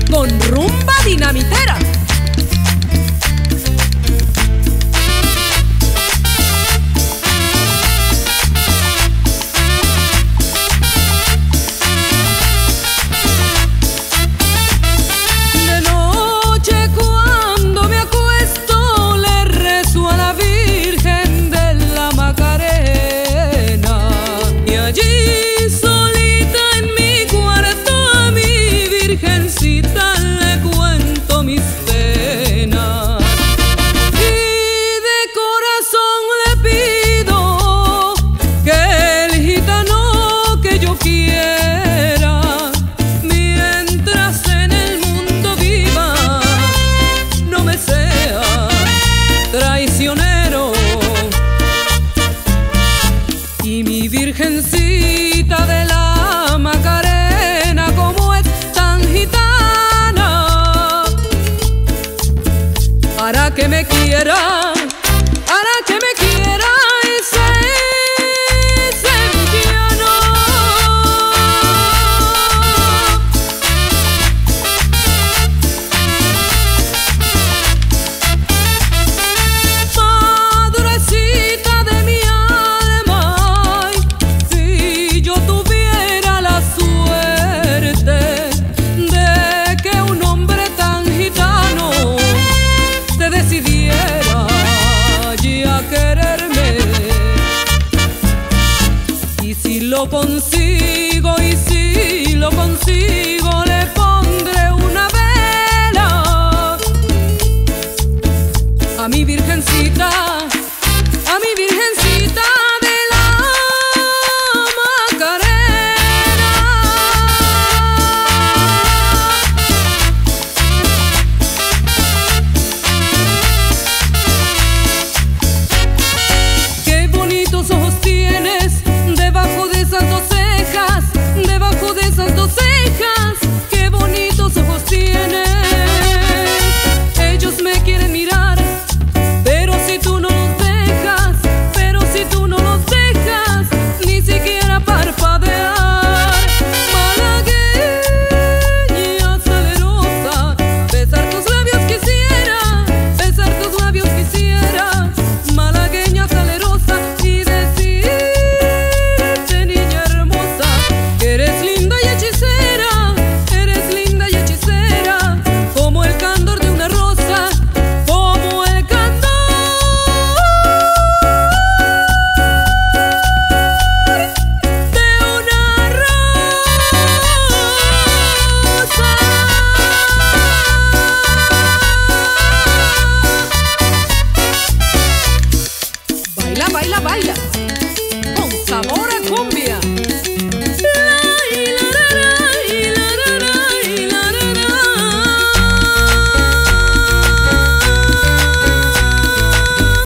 con rumba dinamitera. De noche cuando me acuesto le rezo a la Virgen de la Macarena, y allí solita en mi cuarto a mi Virgencita le cuento mis penas. Y de corazón le pido que el gitano que yo quiera, mientras en el mundo viva, no me sea traicionero. Y mi Virgencita de la Macarena, como es tan gitana, para que me quiera